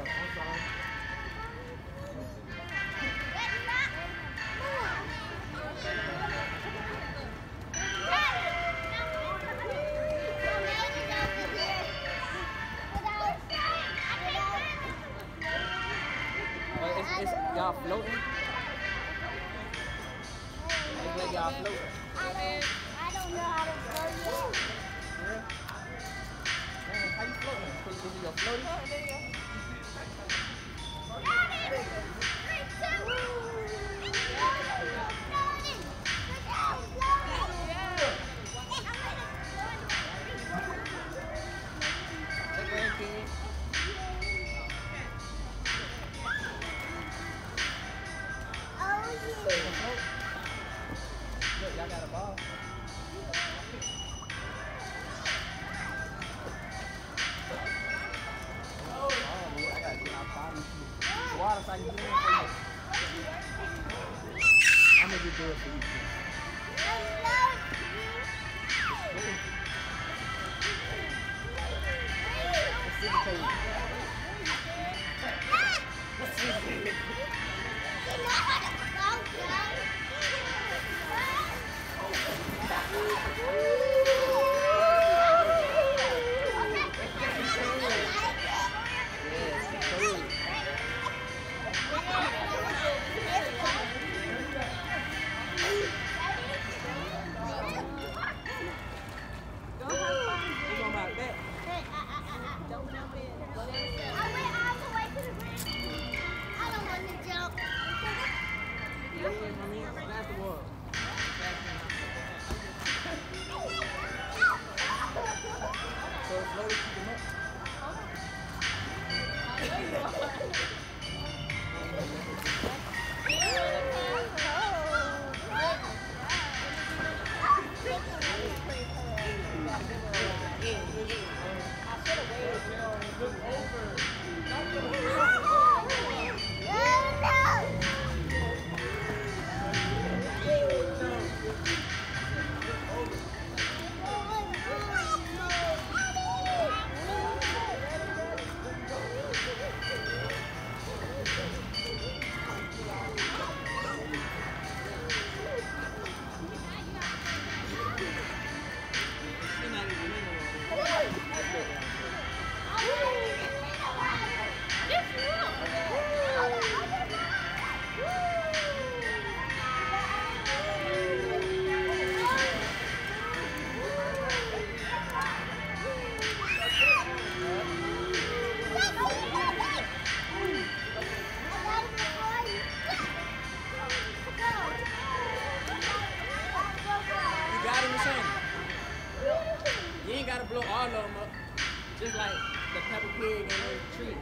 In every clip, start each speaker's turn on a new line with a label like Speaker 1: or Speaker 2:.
Speaker 1: Y'all floating? It's like y'all floating.
Speaker 2: I don't know how to float.
Speaker 1: Yeah. Man, how you floating? Is it your floating?
Speaker 2: Oh, there you go.
Speaker 1: Look, y'all got a ball. Oh, boy, I gotta get outside and shoot. Water so I can get in for you. I'm gonna just do it for you too. Let's see the page. Let's see the page. Blow all of them up, just like the Peppa Pig and the tree.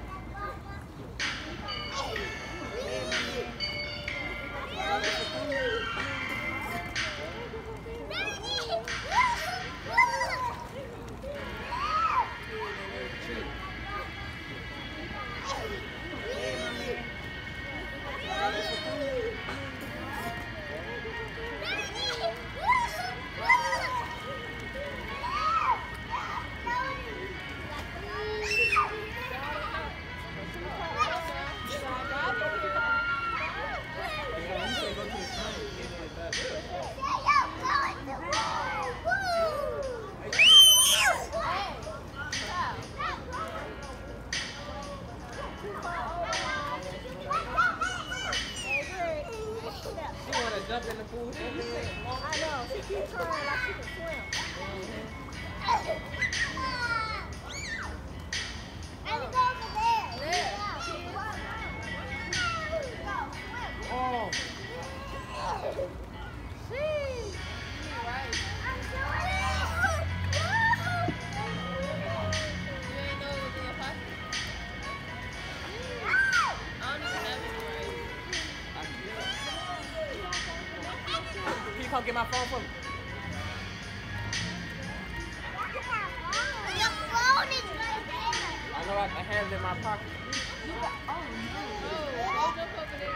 Speaker 1: Jump in the pool.
Speaker 2: I know. She keeps trying like she can swim. And go over there. Yeah.
Speaker 1: Oh.
Speaker 2: See. Right. I'm doing it.
Speaker 3: You ain't know it was in your pocket? I don't even have it right.
Speaker 1: Can you come get my phone for me?
Speaker 2: Your phone is right there.
Speaker 1: I know I have it in my pocket.
Speaker 3: Don't jump over there.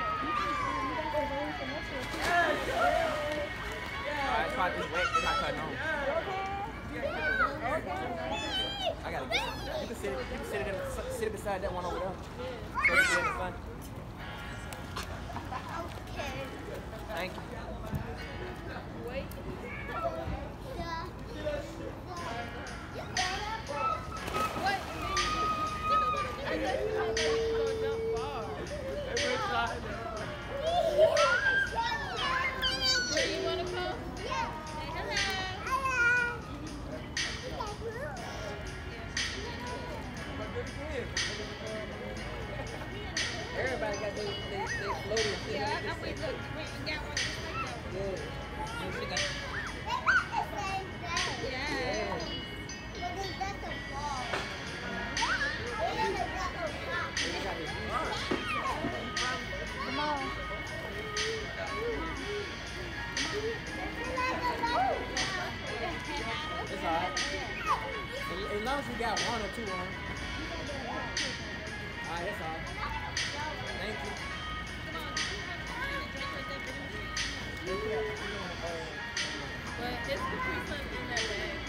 Speaker 1: Alright, try this wet. It's not cutting on. I gotta get it. You can sit it beside beside that one over there. So you can fun. Thank you.
Speaker 3: Wait. What? I thought you were going to jump far. Where you want to come? Say hello.
Speaker 1: Everybody got their floating.
Speaker 2: Yeah, I wait, look, we got one just like that.
Speaker 1: Yeah. And she got.
Speaker 2: Yeah. Come on.
Speaker 1: It's alright. As long as you got one or two on. Alright, that's all. Thank you.
Speaker 3: But it's the free fun in that bag.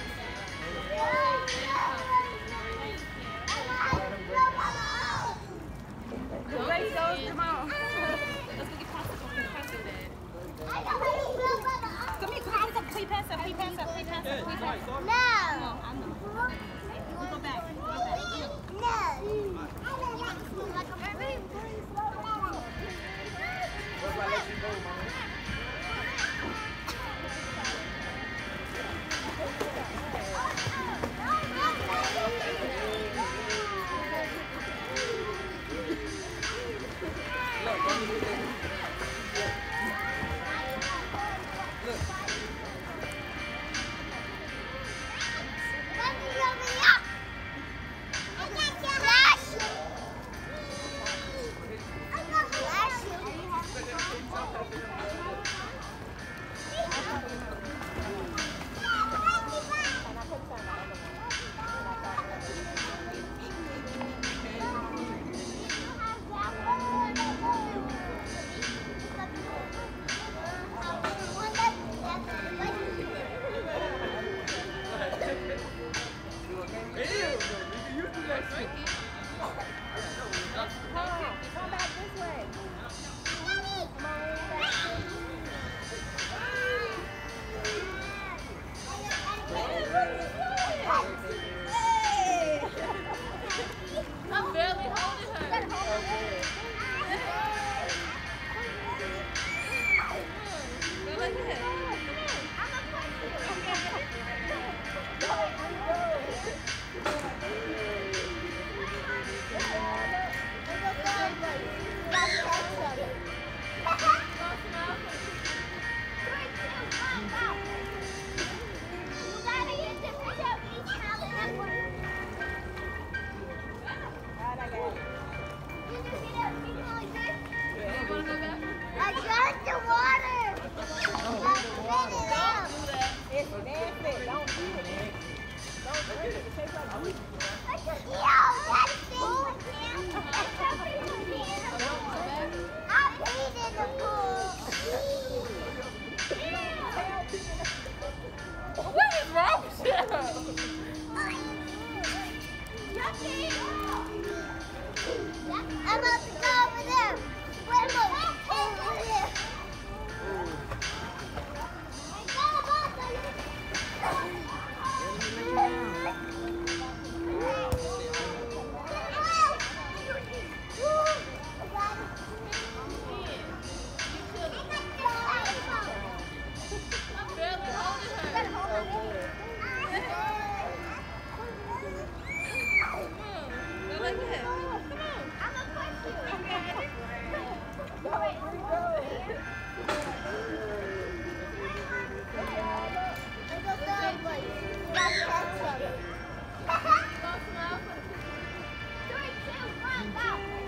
Speaker 2: Let's go, come on.
Speaker 3: Let's go get pasta from the pasta bag.
Speaker 2: Come here, come on. Please pass up, please pass up, please pass up, please pass up.
Speaker 4: No.
Speaker 2: I know. We go back, we go back.
Speaker 1: That's why I let you go, mama. Look, let me do this. Look.
Speaker 4: Come back this way.
Speaker 3: I'm barely holding her. Go like that. You want to go back?
Speaker 4: I got the water.
Speaker 3: Don't do that.
Speaker 2: It's nasty, don't do it. Don't drink it, it tastes like juice.
Speaker 4: I peed in the pool.
Speaker 3: What is wrong with you?
Speaker 4: I'm about to go over there. Wait, look. Over there.
Speaker 3: I'm barely holding her. Come on. Go like that. Come on.
Speaker 4: Go,